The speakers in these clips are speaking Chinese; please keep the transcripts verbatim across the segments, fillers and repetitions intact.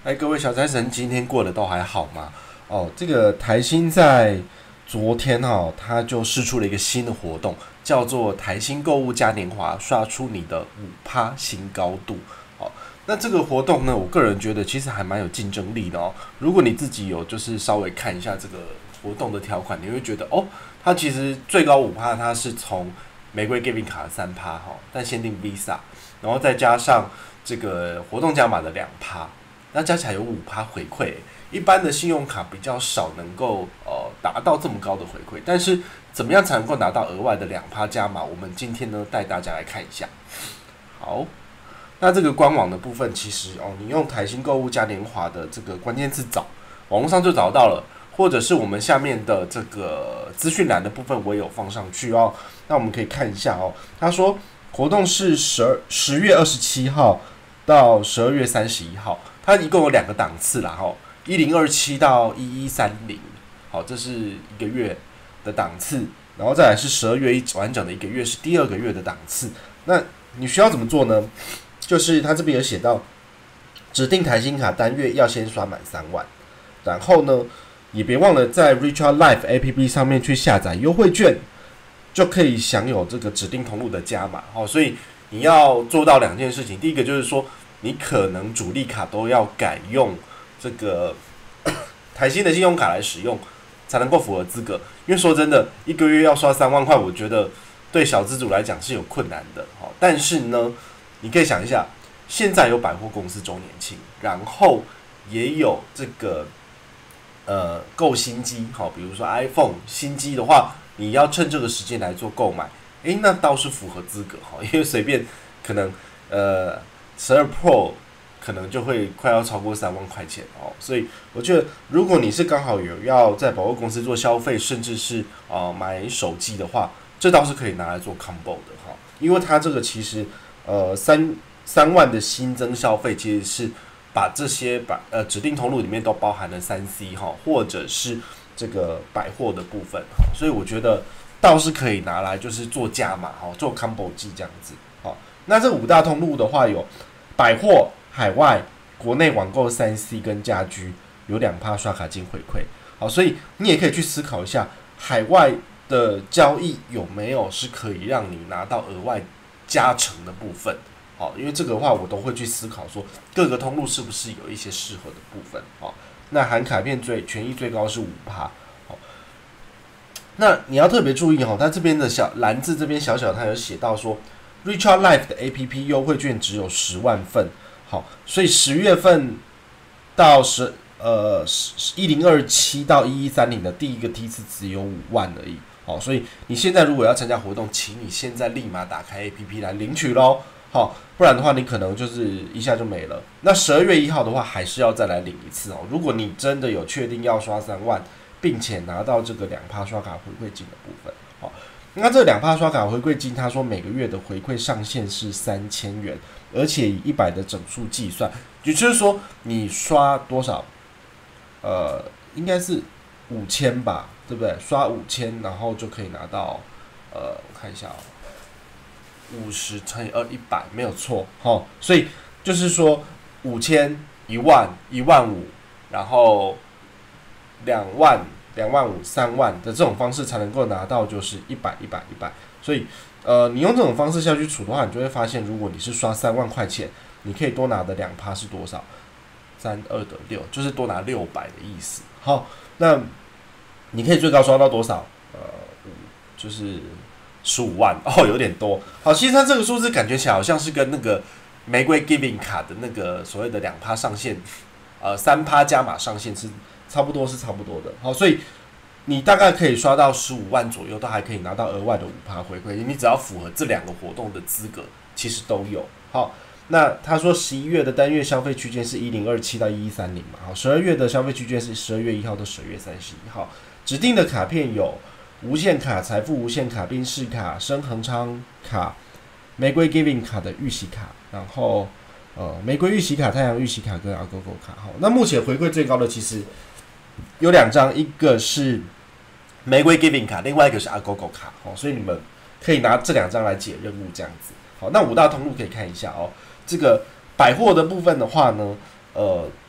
哎，各位小财神，今天过得都还好吗？哦，这个台新在昨天哈、哦，它就释出了一个新的活动，叫做台新购物嘉年华，刷出你的五趴新高度。哦，那这个活动呢，我个人觉得其实还蛮有竞争力的哦。如果你自己有就是稍微看一下这个活动的条款，你会觉得哦，它其实最高五趴，它是从玫瑰 Giving 卡的三趴哈，但限定 Visa， 然后再加上这个活动加码的两趴。那加起来有五趴回馈，一般的信用卡比较少能够呃达到这么高的回馈，但是怎么样才能够拿到额外的两趴加码？我们今天呢带大家来看一下。好，那这个官网的部分，其实哦，你用台新购物嘉年华的这个关键字找，网络上就找到了，或者是我们下面的这个资讯栏的部分，我也有放上去哦。那我们可以看一下哦，他说活动是十十月二十七号到十二月三十一号。它一共有两个档次啦，哈，一零二七到一一三零，好，这是一个月的档次，然后再来是十二月一完整的一个月是第二个月的档次。那你需要怎么做呢？就是它这边有写到，指定台新卡单月要先刷满三万，然后呢，也别忘了在 Richard Life A P P 上面去下载优惠券，就可以享有这个指定通路的加码。好，所以你要做到两件事情，第一个就是说，你可能主力卡都要改用这个台新的信用卡来使用，才能够符合资格。因为说真的，一个月要刷三万块，我觉得对小资主来讲是有困难的。但是呢，你可以想一下，现在有百货公司周年庆，然后也有这个呃购新机，好，比如说 iPhone 新机的话，你要趁这个时间来做购买，诶，那倒是符合资格哈，因为随便可能呃。十二 Pro 可能就会快要超过三万块钱哦，所以我觉得如果你是刚好有要在百货公司做消费，甚至是啊、呃、买手机的话，这倒是可以拿来做 combo 的哈，因为它这个其实呃三三万的新增消费其实是把这些把呃指定通路里面都包含了三 C 哈，或者是这个百货的部分哈，所以我觉得倒是可以拿来就是做加码哈，做 combo 机这样子好。那这五大通路的话有。百货、海外、国内网购三 C 跟家居有两趴刷卡金回馈，好，所以你也可以去思考一下，海外的交易有没有是可以让你拿到额外加成的部分，好，因为这个的话我都会去思考说各个通路是不是有一些适合的部分，好，那含卡片最权益最高是五趴，好，那你要特别注意哈，它这边的小蓝字这边小小它有写到说。Richard Life 的 A P P 优惠券只有十万份，好，所以十月份到十呃一零二七到一一三零的第一个梯次只有五万而已，好，所以你现在如果要参加活动，请你现在立马打开 A P P 来领取咯，好，不然的话你可能就是一下就没了。那十二月一号的话，还是要再来领一次哦。如果你真的有确定要刷三万，并且拿到这个两趴刷卡回馈金的部分，好。那这两趴刷卡回馈金，他说每个月的回馈上限是三千元，而且以一百的整数计算，也就是说你刷多少，呃，应该是五千吧，对不对？刷五千，然后就可以拿到，呃，我看一下哦，五十乘以二一百，没有错，哈。所以就是说五千、一万、一万五，然后两万。两万五、三万的这种方式才能够拿到，就是一百、一百、一百。所以，呃，你用这种方式下去除的话，你就会发现，如果你是刷三万块钱，你可以多拿的两趴是多少？三二的六，就是多拿六百的意思。好，那你可以最高刷到多少？呃，就是十五万哦，有点多。好，其实它这个数字感觉起来好像是跟那个玫瑰 Giving 卡的那个所谓的两趴上限，呃，三趴加码上限是。差不多是差不多的，好，所以你大概可以刷到十五万左右，都还可以拿到额外的五趴回馈，你只要符合这两个活动的资格，其实都有。好，那他说十一月的单月消费区间是一零二七到一一三零嘛，好，十二月的消费区间是十二月一号到十二月三十一号，指定的卡片有无限卡、财富无限卡、宾士卡、深恒昌卡、玫瑰 Giving 卡的预习卡，然后呃玫瑰预习卡、太阳预习卡跟 Agogo 卡。好，那目前回馈最高的其实。有两张，一个是玫瑰 Giving 卡，另外一个是 Agogo 卡，哦，所以你们可以拿这两张来解任务，这样子。好，那五大通路可以看一下哦。这个百货的部分的话呢，呃，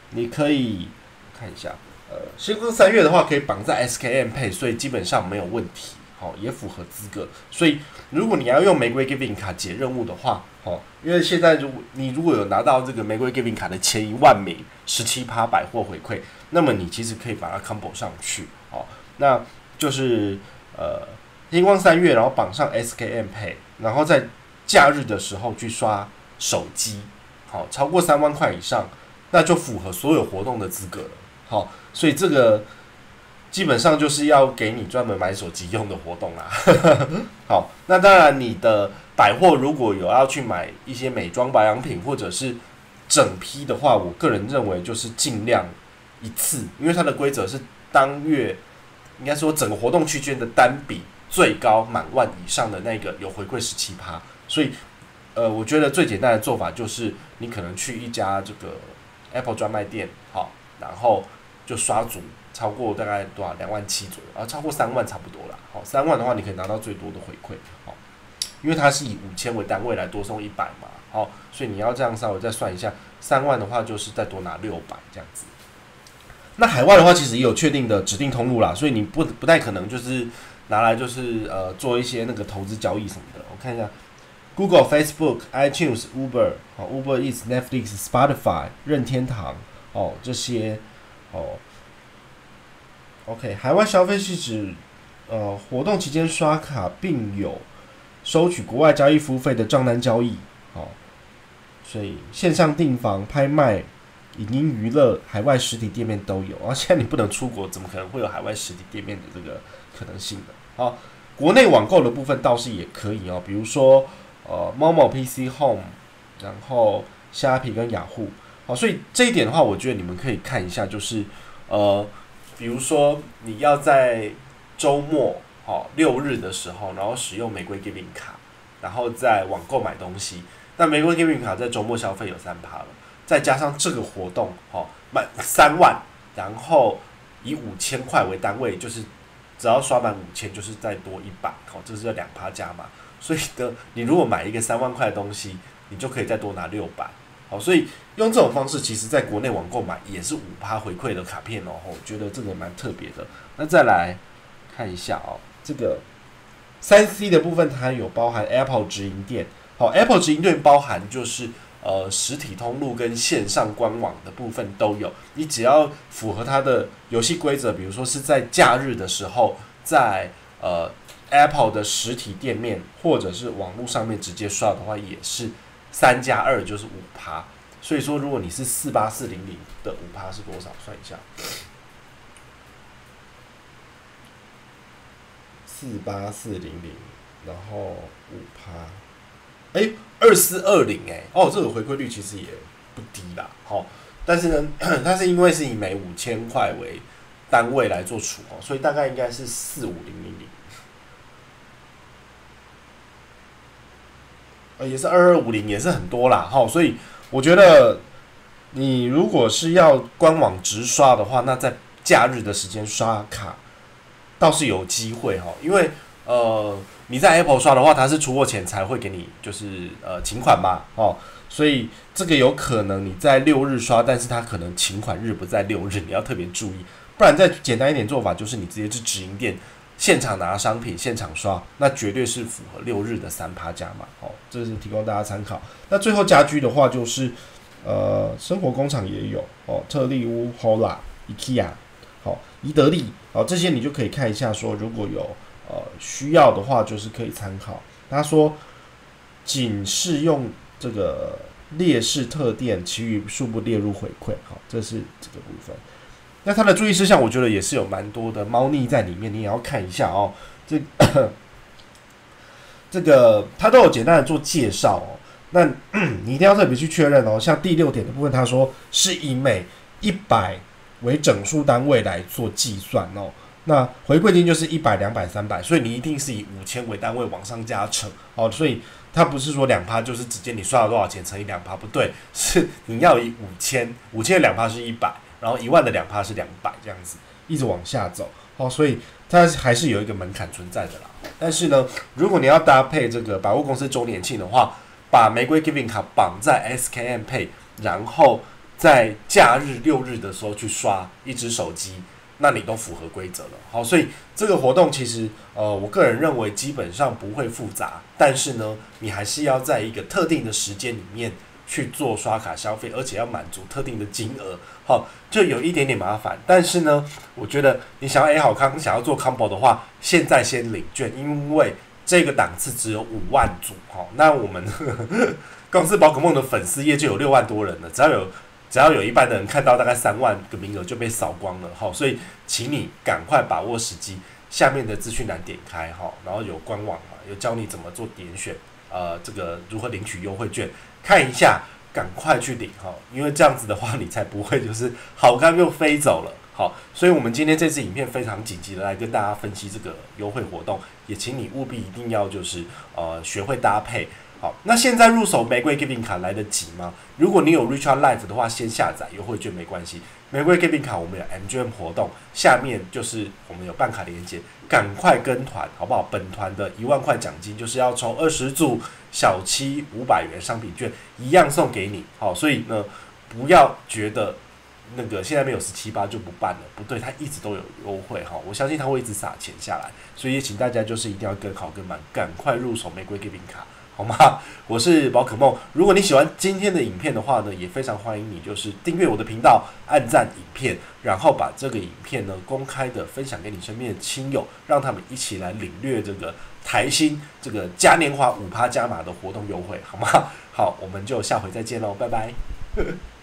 你可以看一下，呃，星光三月的话可以绑在 S K M Pay， 所以基本上没有问题，好、哦，也符合资格。所以如果你要用玫瑰 Giving 卡解任务的话，哦，因为现在如果你如果有拿到这个玫瑰 Giving 卡的前一万名 百分之十七 百货回馈，那么你其实可以把它 combo 上去，哦，那就是呃星光三月，然后绑上 S K M Pay， 然后在假日的时候去刷手机，好、哦，超过三万块以上，那就符合所有活动的资格了，好、哦，所以这个基本上就是要给你专门买手机用的活动啦。好，那当然你的百货如果有要去买一些美妆保养品或者是整批的话，我个人认为就是尽量一次，因为它的规则是当月应该说整个活动区间的单笔最高满万以上的那个有回馈 百分之十七， 所以呃，我觉得最简单的做法就是你可能去一家这个 Apple 专卖店，好，然后就刷足超过大概多少两万七左右，然后超过三万差不多啦。好，三万的话你可以拿到最多的回馈，好，因为它是以五千为单位来多送一百嘛，好，所以你要这样稍微再算一下，三万的话就是再多拿六百这样子。那海外的话其实也有确定的指定通路啦，所以你不不太可能就是拿来就是呃做一些那个投资交易什么的。我看一下 ，Google、Facebook、iTunes、Uber、哦 Uber Eats、Netflix、Spotify、任天堂哦这些哦。OK， 海外消费是指呃活动期间刷卡并有收取国外交易服务费的账单交易，哦，所以线上订房、拍卖、影音娱乐，海外实体店面都有。啊，现在你不能出国，怎么可能会有海外实体店面的这个可能性呢？好，国内网购的部分倒是也可以哦，比如说呃某某 P C Home， 然后虾皮跟雅虎，好，所以这一点的话，我觉得你们可以看一下，就是呃。比如说，你要在周末、哦、六日的时候，然后使用玫瑰 Giving 卡，然后在网购买东西。那玫瑰 Giving 卡在周末消费有 百分之三 了，再加上这个活动，哦，满三万，然后以五千块为单位，就是只要刷满五千，就是再多一百，好，这是要两趴加嘛。所以呢，你如果买一个三万块的东西，你就可以再多拿六百。好，所以用这种方式，其实在国内网购买也是 百分之五 回馈的卡片哦，我觉得这个蛮特别的。那再来看一下哦，这个三 C 的部分它有包含 Apple 直营店，好 ，Apple 直营店包含就是呃实体通路跟线上官网的部分都有，你只要符合它的游戏规则，比如说是在假日的时候，在呃 Apple 的实体店面或者是网络上面直接刷的话，也是。三加二就是五趴，所以说如果你是四八四零零的五趴是多少？算一下，四八四零零，然后五趴，哎，二四二零，哎，哦，这个回馈率其实也不低啦，好、哦，但是呢，它是因为是以每五千块为单位来做除哦，所以大概应该是四五零零零。也是二二五零，也是很多啦，哈，所以我觉得你如果是要官网直刷的话，那在假日的时间刷卡倒是有机会哈，因为呃你在 Apple 刷的话，它是出货前才会给你就是呃请款嘛，哦，所以这个有可能你在六日刷，但是它可能请款日不在六日，你要特别注意，不然再简单一点做法就是你直接去直营店。现场拿商品，现场刷，那绝对是符合六日的三趴加码，哦，这是提供大家参考。那最后家居的话，就是呃，生活工厂也有哦，特力屋、Hola、IKEA， 好，宜得利，好，这些你就可以看一下，说如果有呃需要的话，就是可以参考。他说仅适用这个列式特店，其余数不列入回馈，好，这是这个部分。那它的注意事项，我觉得也是有蛮多的猫腻在里面，你也要看一下哦。这这个它都有简单的做介绍哦。那你一定要特别去确认哦。像第六点的部分，他说是以每一百为整数单位来做计算哦。那回馈金就是一百、两百、三百，所以你一定是以五千为单位往上加成哦。所以它不是说两趴就是直接你刷了多少钱乘以两趴，不对，是你要以五千，五千的两趴是一百。然后一万的两趴是两百，这样子一直往下走，哦，所以它还是有一个门槛存在的啦。但是呢，如果你要搭配这个百货公司周年庆的话，把玫瑰 Giving 卡绑在 S K M Pay， 然后在假日六日的时候去刷一只手机，那你都符合规则了。好，所以这个活动其实呃，我个人认为基本上不会复杂，但是呢，你还是要在一个特定的时间里面去做刷卡消费，而且要满足特定的金额。好，就有一点点麻烦，但是呢，我觉得你想要 A 好康，想要做 combo 的话，现在先领券，因为这个档次只有五万组。好，那我们呵呵公司宝可梦的粉丝页就有六万多人了，只要有。只要有一半的人看到，大概三万个名额就被扫光了，好，所以请你赶快把握时机。下面的资讯栏点开哈，然后有官网嘛，有教你怎么做点选，呃，这个如何领取优惠券，看一下，赶快去领哈，因为这样子的话，你才不会就是好康又飞走了。好，所以我们今天这支影片非常紧急的来跟大家分析这个优惠活动，也请你务必一定要就是呃学会搭配。好，那现在入手玫瑰 Giving 卡来得及吗？如果你有 Richard Life 的话，先下载优惠券没关系。玫瑰 Giving 卡我们有 M G M 活动，下面就是我们有办卡连结，赶快跟团好不好？本团的一万块奖金就是要抽二十组小七五百元商品券，一样送给你。好，所以呢，不要觉得那个现在没有十七八就不办了，不对，它一直都有优惠哈，我相信它会一直撒钱下来，所以也请大家就是一定要跟好跟满，赶快入手玫瑰 Giving 卡。好吗？我是宝可梦。如果你喜欢今天的影片的话呢，也非常欢迎你就是订阅我的频道，按赞影片，然后把这个影片呢公开的分享给你身边的亲友，让他们一起来领略这个台新这个嘉年华五趴加码的活动优惠，好吗？好，我们就下回再见喽，拜拜。